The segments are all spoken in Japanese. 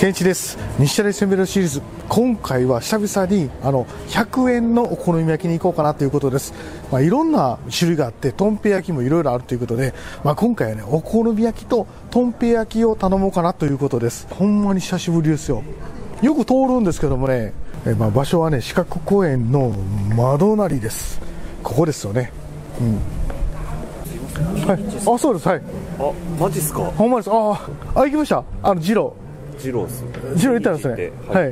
健一です。西成せんべろシリーズ、今回は久々に100円のお好み焼きに行こうかなということです。いろんな種類があって、とんぺ焼きもいろいろあるということで、今回はね、お好み焼きととんぺ焼きを頼もうかなということです。ほんまに久しぶりですよ。よく通るんですけどもね、場所はね、四角公園の窓なりです。ここですよね。はい、あ、そうです。はい。 あ、マジっすか。 ほんまです。行きました。ジローっす。 ジロー行ったんですね。はい。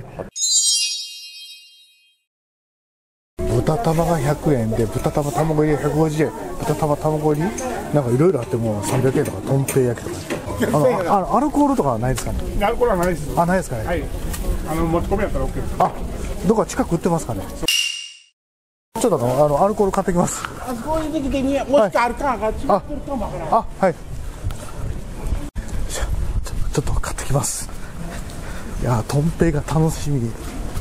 豚玉が100円で、豚玉卵入り150円、豚玉卵入りなんかいろいろあって、もう300円とか、とんぺ焼きとか。アルコールとかはないですかね。 アルコールはないです。 ないですかね。 はい。持ち込みやったら OK です。 どこか近く売ってますかね。ちょっとアルコール買ってきます。 あそこにできてみ、もしかあるか、違ってるかもわからん。 はい。ちょっと買ってきます。いやー、とんぺが楽しみ。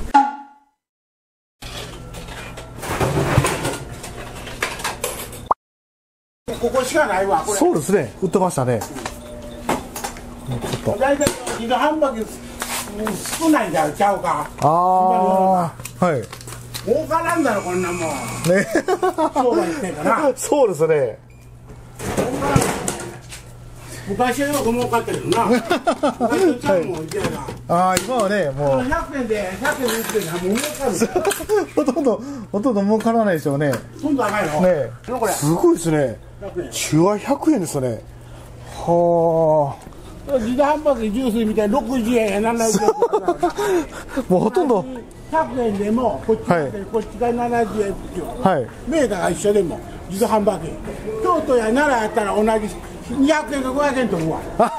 ここしかないわ、これ。 そうですね、売ってましたね。ちょっと。 大体、二度半分少ないんちゃうか。 はい。 儲からんだろ、こんなもん。 ね。 商売してんかな。 そうですね。 昔はよく儲かってるな。昔のちゃうもん、 今はね、もう。 100円で売ってるのはもう儲かる。 ほとんど儲からないでしょうね。 ほとんど高いの。 ね。すごいですね。中は100円ですよね。はあ。自動販売機ジュースみたいに60円や70円。 もうほとんど。 100円でもこっちが70円っていう。はい。メーカーが一緒でも自動販売機。京都や奈良やったら同じ。200円か500円と思うわ。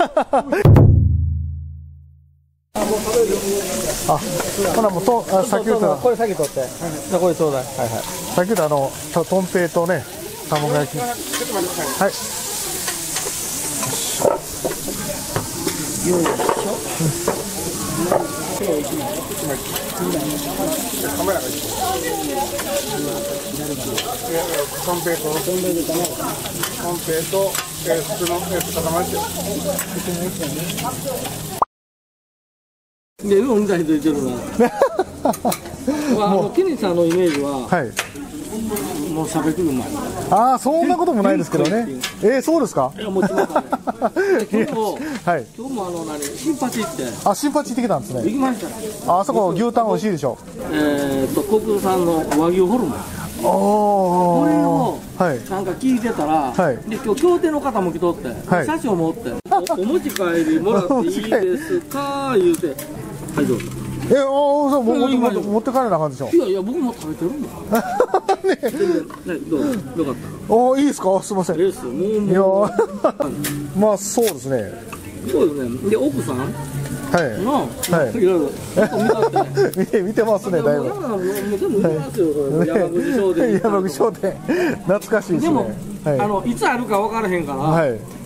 ほらもう先ほどこれ先取って、これちょうだい。はいはい。 先ほどとんぺいとね、卵焼き。はい。 よいしょ。 カメラが一緒。とんぺいと普通の固まりですよ。 で、うんざりと言ってるな。もうケニーさんのイメージは、はい、もうしゃべくる前。 そんなこともないですけどね。そうですか。 いや、もちろん。今日も新八行って。 新八行ってきたんですね。 行きました。 あそこ牛タン美味しいでしょ。 国土産の和牛ホルモン。これをなんか聞いてたら、で今日協定の方も来とって、社長もおって、お持ち帰りもらっていいですか言うて、はいどうぞ。 持って帰らなあかんでしょ。 いや僕も食べてるんだ。どうよかった。 いいですか。すみません。いやまあそうですね。 そうですね。で奥さん。はい。いろいろ見てますね、だいぶ。山口商店。懐かしいですね。 でも、いつあるか分からへんから。はい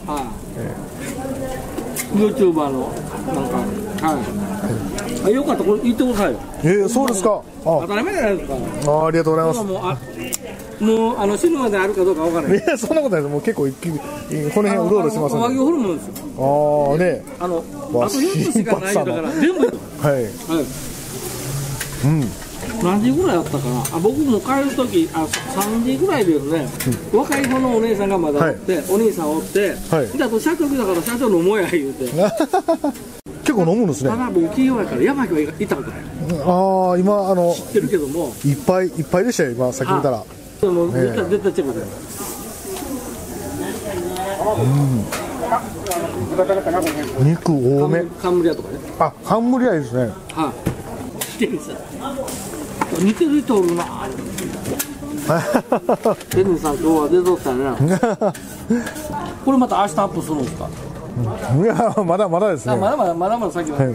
。YouTuber の、なんか、はい。よかった、これ言ってくださいよ。 そうですか。 当たり前じゃないですか。 ありがとうございます。 もう死ぬまであるかどうか分からない。 そんなことないです。もう結構この辺うろうろしてますね。 和牛ホルモンですよ。 ね。 あと4つしかないんだから全部。はい。何時ぐらいだったかな。僕も帰る時3時ぐらいですね。若い子のお姉さんがまだおって、お兄さんおって、あと社長来たから社長飲もうや言うて。 結構飲むんですね。 ただ僕企業やから山行ったことない。 今知ってるけども。 いっぱいでしたよ今さっき見たら。 絶対チェックだよ。 肉多め。 冠屋とかね。 冠屋いいですね。 似てる人おるな。ケニーさん今日は出とったね。これまた明日アップするんですか。 いやまだですね。 まだ先は。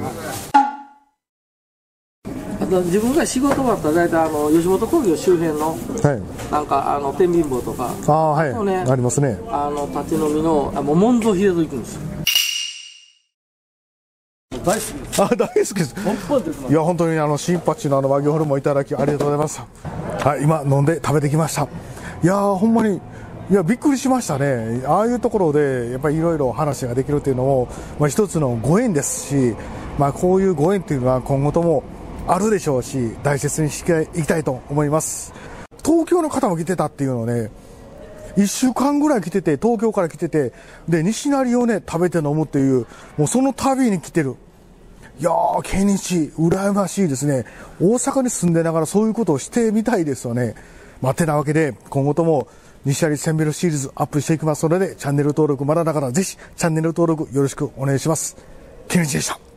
自分が仕事終わったら大体吉本興業周辺の、なんか天秤棒とかありますね。 立ち飲みの門蔵秀人行くんですよ。大好きです。 大好きです。いや本当に新八の和牛ホルモンいただきありがとうございます。今飲んで食べてきました。いやほんまにいやびっくりしましたね。ああいうところでやっぱりいろいろ話ができるっていうのも、一つのご縁ですし、 こういうご縁っていうのは今後ともあるでしょうし、大切にしていきたいと思います。東京の方も来てたっていうのをね、1週間ぐらい来てて、東京から来てて、で、西成をね、食べて飲むっていう、もうその旅に来てる。いやー、ケニチ、羨ましいですね。大阪に住んでながらそういうことをしてみたいですよね。てなわけで、今後とも、西成せんべろシリーズアップしていきますので、チャンネル登録まだだからぜひ、チャンネル登録よろしくお願いします。ケニチでした。